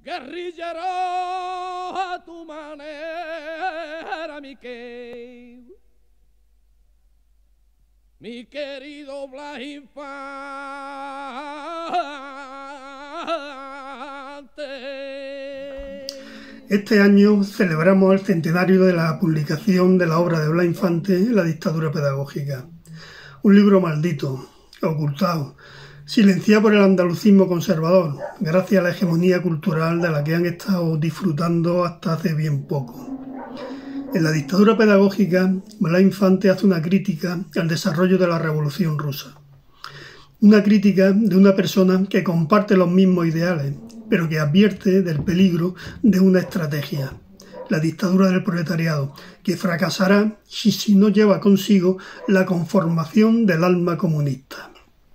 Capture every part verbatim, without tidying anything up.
guerrillero a tu manera, mi que, mi querido Blas Infante. Este año celebramos el centenario de la publicación de la obra de Blas Infante, La dictadura pedagógica. Un libro maldito, ocultado, silenciado por el andalucismo conservador, gracias a la hegemonía cultural de la que han estado disfrutando hasta hace bien poco. En La dictadura pedagógica, Blas Infante hace una crítica al desarrollo de la Revolución Rusa. Una crítica de una persona que comparte los mismos ideales, pero que advierte del peligro de una estrategia, la dictadura del proletariado, que fracasará si, si no lleva consigo la conformación del alma comunista.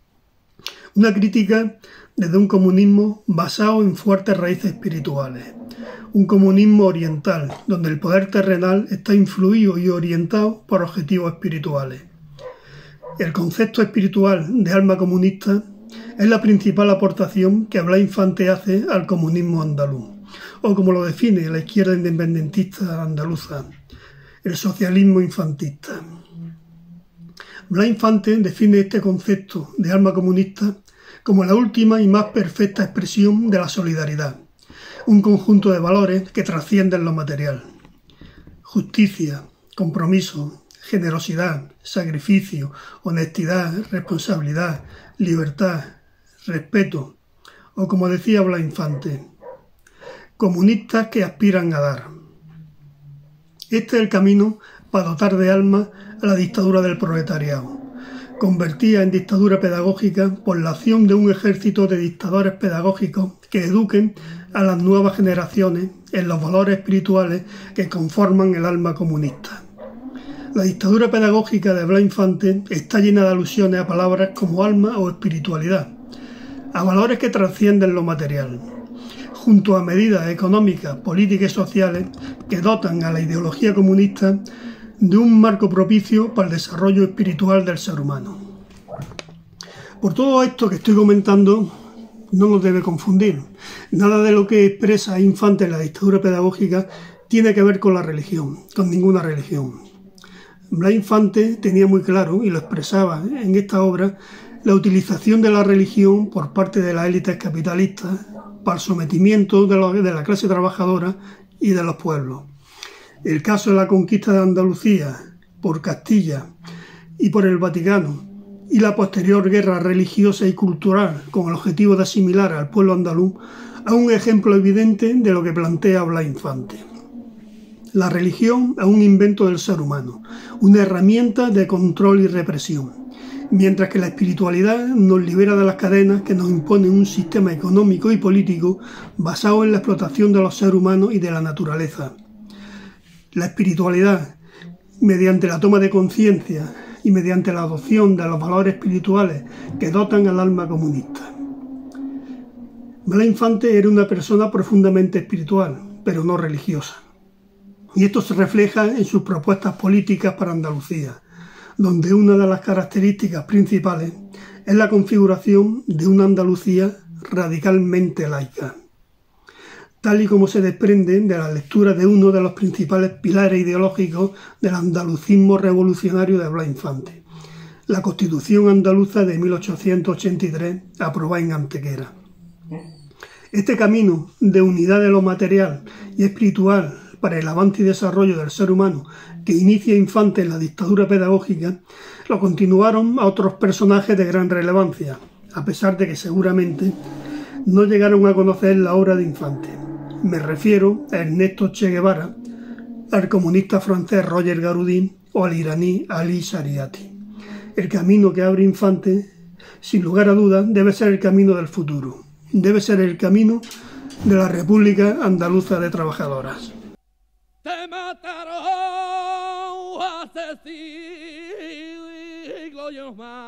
Una crítica desde un comunismo basado en fuertes raíces espirituales, un comunismo oriental, donde el poder terrenal está influido y orientado por objetivos espirituales. El concepto espiritual de alma comunista es la principal aportación que Blas Infante hace al comunismo andaluz, o como lo define la izquierda independentista andaluza, el socialismo infantista. Blas Infante define este concepto de alma comunista como la última y más perfecta expresión de la solidaridad, un conjunto de valores que trascienden lo material. Justicia, compromiso, generosidad, sacrificio, honestidad, responsabilidad, libertad, respeto, o como decía Blas Infante, comunistas que aspiran a dar. Este es el camino para dotar de alma a la dictadura del proletariado, convertida en dictadura pedagógica por la acción de un ejército de dictadores pedagógicos que eduquen a las nuevas generaciones en los valores espirituales que conforman el alma comunista. La dictadura pedagógica de Blas Infante está llena de alusiones a palabras como alma o espiritualidad, a valores que trascienden lo material, junto a medidas económicas, políticas y sociales que dotan a la ideología comunista de un marco propicio para el desarrollo espiritual del ser humano. Por todo esto que estoy comentando, no nos debe confundir. Nada de lo que expresa Infante en la dictadura pedagógica tiene que ver con la religión, con ninguna religión. Blas Infante tenía muy claro, y lo expresaba en esta obra, la utilización de la religión por parte de las élites capitalistas para el sometimiento de, los, de la clase trabajadora y de los pueblos. El caso de la conquista de Andalucía por Castilla y por el Vaticano y la posterior guerra religiosa y cultural con el objetivo de asimilar al pueblo andaluz a un ejemplo evidente de lo que plantea Blas Infante. La religión es un invento del ser humano, una herramienta de control y represión, mientras que la espiritualidad nos libera de las cadenas que nos imponen un sistema económico y político basado en la explotación de los seres humanos y de la naturaleza. La espiritualidad, mediante la toma de conciencia y mediante la adopción de los valores espirituales que dotan al alma comunista. Blas Infante era una persona profundamente espiritual, pero no religiosa. Y esto se refleja en sus propuestas políticas para Andalucía, donde una de las características principales es la configuración de una Andalucía radicalmente laica, tal y como se desprende de la lectura de uno de los principales pilares ideológicos del andalucismo revolucionario de Blas Infante, la Constitución andaluza de mil ochocientos ochenta y tres, aprobada en Antequera. Este camino de unidad de lo material y espiritual para el avance y desarrollo del ser humano que inicia Infante en la dictadura pedagógica, lo continuaron a otros personajes de gran relevancia, a pesar de que seguramente no llegaron a conocer la obra de Infante. Me refiero a Ernesto Che Guevara, al comunista francés Roger Garudin o al iraní Ali Shariati. El camino que abre Infante, sin lugar a dudas, debe ser el camino del futuro. Debe ser el camino de la República Andaluza de Trabajadoras. Te mataron hace siglos más.